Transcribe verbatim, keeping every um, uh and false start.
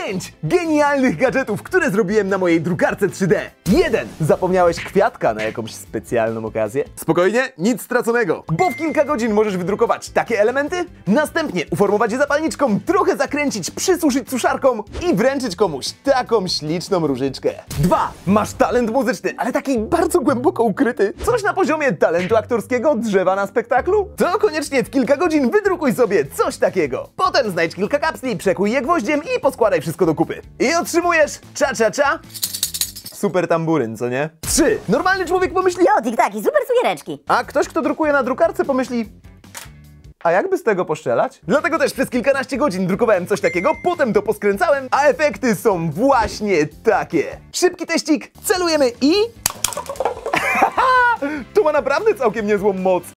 pięć genialnych gadżetów, które zrobiłem na mojej drukarce trzy D. jeden Zapomniałeś kwiatka na jakąś specjalną okazję? Spokojnie, nic straconego, bo w kilka godzin możesz wydrukować takie elementy, następnie uformować je zapalniczką, trochę zakręcić, przysuszyć suszarką i wręczyć komuś taką śliczną różyczkę. dwa Masz talent muzyczny, ale taki bardzo głęboko ukryty. Coś na poziomie talentu aktorskiego, drzewa na spektaklu? To koniecznie w kilka godzin wydrukuj sobie coś takiego. Potem znajdź kilka kapsli, przekuj je gwoździem i poskładaj wszystko do kupy. I otrzymujesz cza-cza-cza super tamburyn, co nie? trzy Normalny człowiek pomyśli: Jo, tiktaki, super cukiereczki. a ktoś, kto drukuje na drukarce, pomyśli: a jakby z tego poszczelać? Dlatego też przez kilkanaście godzin drukowałem coś takiego, potem to poskręcałem, a efekty są właśnie takie. Szybki teścik, celujemy i... to ma naprawdę całkiem niezłą moc.